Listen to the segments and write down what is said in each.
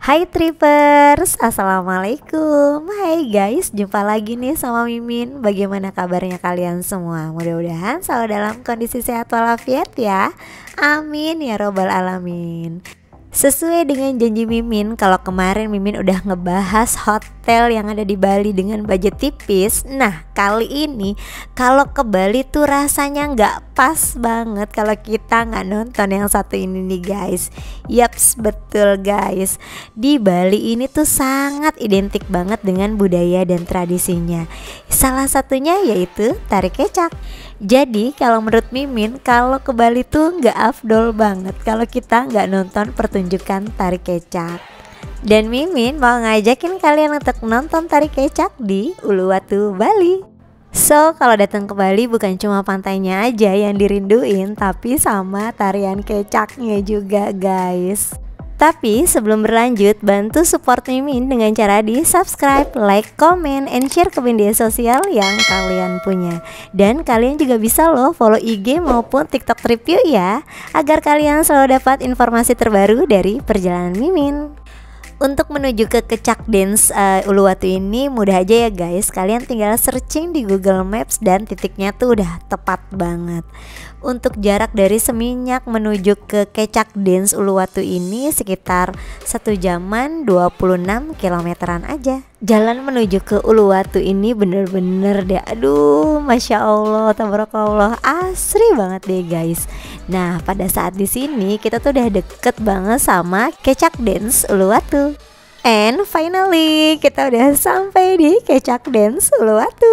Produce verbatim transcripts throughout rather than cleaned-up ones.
Hai Trippers, Assalamualaikum. Hai guys, jumpa lagi nih sama Mimin. Bagaimana kabarnya kalian semua? Mudah-mudahan selalu dalam kondisi sehat walafiat ya. Amin ya robbal alamin. Sesuai dengan janji Mimin, kalau kemarin Mimin udah ngebahas hotel yang ada di Bali dengan budget tipis. Nah kali ini kalau ke Bali tuh rasanya nggak pas banget kalau kita nggak nonton yang satu ini nih guys. Yaps, betul guys. Di Bali ini tuh sangat identik banget dengan budaya dan tradisinya. Salah satunya yaitu tari kecak. Jadi kalau menurut Mimin, kalau ke Bali tuh nggak afdol banget kalau kita nggak nonton pertunjukan tari kecak. Dan Mimin mau ngajakin kalian untuk nonton tari kecak di Uluwatu, Bali. So kalau datang ke Bali bukan cuma pantainya aja yang dirinduin, tapi sama tarian kecaknya juga guys. Tapi sebelum berlanjut, bantu support Mimin dengan cara di subscribe, like, comment, and share ke media sosial yang kalian punya. Dan kalian juga bisa loh follow I G maupun TikTok review ya, agar kalian selalu dapat informasi terbaru dari perjalanan Mimin. Untuk menuju ke Kecak Dance uh, Uluwatu ini mudah aja ya guys. Kalian tinggal searching di Google Maps dan titiknya tuh udah tepat banget. Untuk jarak dari Seminyak menuju ke Kecak Dance Uluwatu ini sekitar satu jaman dua puluh enam kilometeran aja. Jalan menuju ke Uluwatu ini bener-bener deh, aduh masya Allah, tabarakallah, asri banget deh guys. Nah pada saat di sini kita tuh udah deket banget sama Kecak Dance Uluwatu. And finally kita udah sampai di Kecak Dance Uluwatu.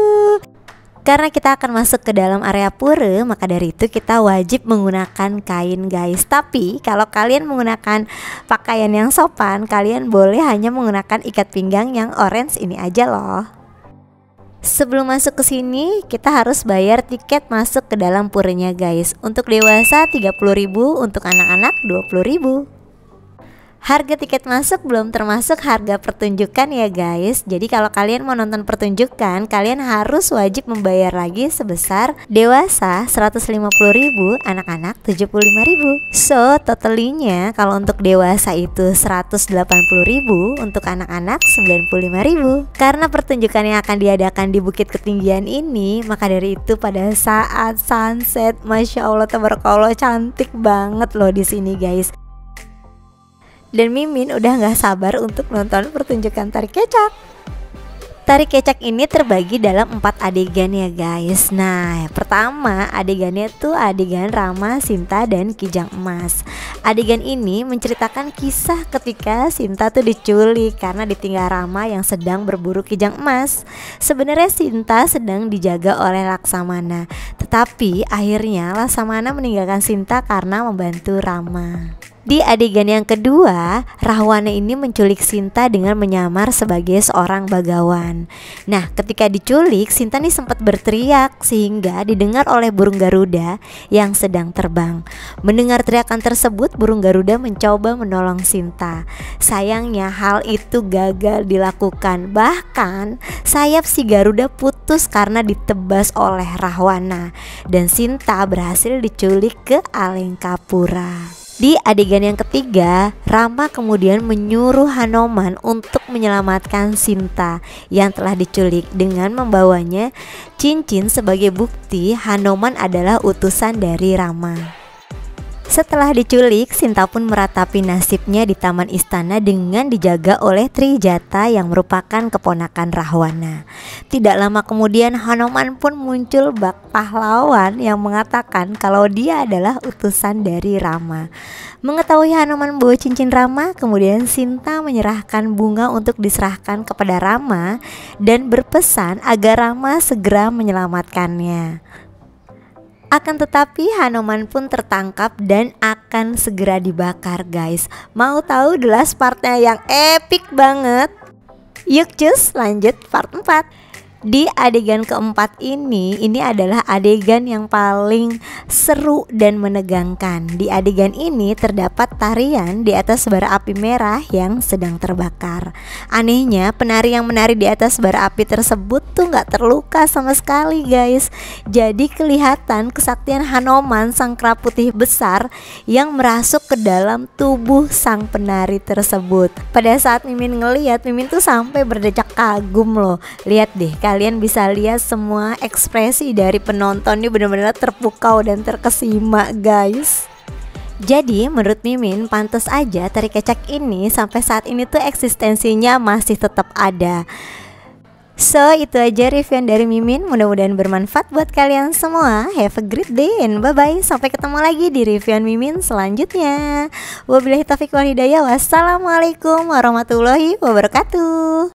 Karena kita akan masuk ke dalam area pura, maka dari itu kita wajib menggunakan kain guys. Tapi kalau kalian menggunakan pakaian yang sopan, kalian boleh hanya menggunakan ikat pinggang yang orange ini aja loh. Sebelum masuk ke sini, kita harus bayar tiket masuk ke dalam puranya guys. Untuk dewasa tiga puluh ribu, untuk anak-anak dua puluh ribu. Harga tiket masuk belum termasuk harga pertunjukan ya guys. Jadi kalau kalian mau nonton pertunjukan, kalian harus wajib membayar lagi sebesar dewasa seratus lima puluh ribu, anak-anak tujuh puluh lima ribu. So totalinya kalau untuk dewasa itu seratus delapan puluh ribu, untuk anak-anak sembilan puluh lima ribu. Karena pertunjukan yang akan diadakan di Bukit Ketinggian ini, maka dari itu pada saat sunset, masya Allah tabarakallah, cantik banget loh di sini guys. Dan Mimin udah gak sabar untuk nonton pertunjukan tari kecak. Tari kecak ini terbagi dalam empat adegan ya guys. Nah pertama adegannya tuh adegan Rama, Sinta, dan Kijang Emas. Adegan ini menceritakan kisah ketika Sinta tuh diculik karena ditinggal Rama yang sedang berburu Kijang Emas. Sebenarnya Sinta sedang dijaga oleh Laksamana, tetapi akhirnya Laksamana meninggalkan Sinta karena membantu Rama. Di adegan yang kedua, Rahwana ini menculik Sinta dengan menyamar sebagai seorang bagawan. Nah, ketika diculik, Sinta nih sempat berteriak sehingga didengar oleh burung Garuda yang sedang terbang. Mendengar teriakan tersebut, burung Garuda mencoba menolong Sinta. Sayangnya hal itu gagal dilakukan. Bahkan sayap si Garuda putus karena ditebas oleh Rahwana, dan Sinta berhasil diculik ke Alengkapura. Di adegan yang ketiga, Rama kemudian menyuruh Hanoman untuk menyelamatkan Sinta yang telah diculik dengan membawanya cincin sebagai bukti Hanoman adalah utusan dari Rama. Setelah diculik, Sinta pun meratapi nasibnya di taman istana dengan dijaga oleh Trijata yang merupakan keponakan Rahwana. Tidak lama kemudian Hanoman pun muncul bak pahlawan yang mengatakan kalau dia adalah utusan dari Rama. Mengetahui Hanoman membawa cincin Rama, kemudian Sinta menyerahkan bunga untuk diserahkan kepada Rama dan berpesan agar Rama segera menyelamatkannya. Akan tetapi Hanoman pun tertangkap dan akan segera dibakar guys. Mau tahu the last partnya yang epic banget? Yuk cus lanjut part empat. Di adegan keempat ini, ini adalah adegan yang paling seru dan menegangkan. Di adegan ini terdapat tarian di atas bara api merah yang sedang terbakar. Anehnya, penari yang menari di atas bara api tersebut tuh nggak terluka sama sekali, guys. Jadi kelihatan kesaktian Hanoman, sang kera putih besar yang merasuk ke dalam tubuh sang penari tersebut. Pada saat Mimin ngeliat, Mimin tuh sampai berdecak kagum loh. Lihat deh, kalian bisa lihat semua ekspresi dari penonton ini benar-benar terpukau dan terkesima, guys. Jadi menurut Mimin pantas aja tari kecak ini sampai saat ini tuh eksistensinya masih tetap ada. So itu aja review dari Mimin, mudah-mudahan bermanfaat buat kalian semua. Have a great day and bye bye. Sampai ketemu lagi di review Mimin selanjutnya. Wabillahi taufiq wal hidayah. Wassalamualaikum warahmatullahi wabarakatuh.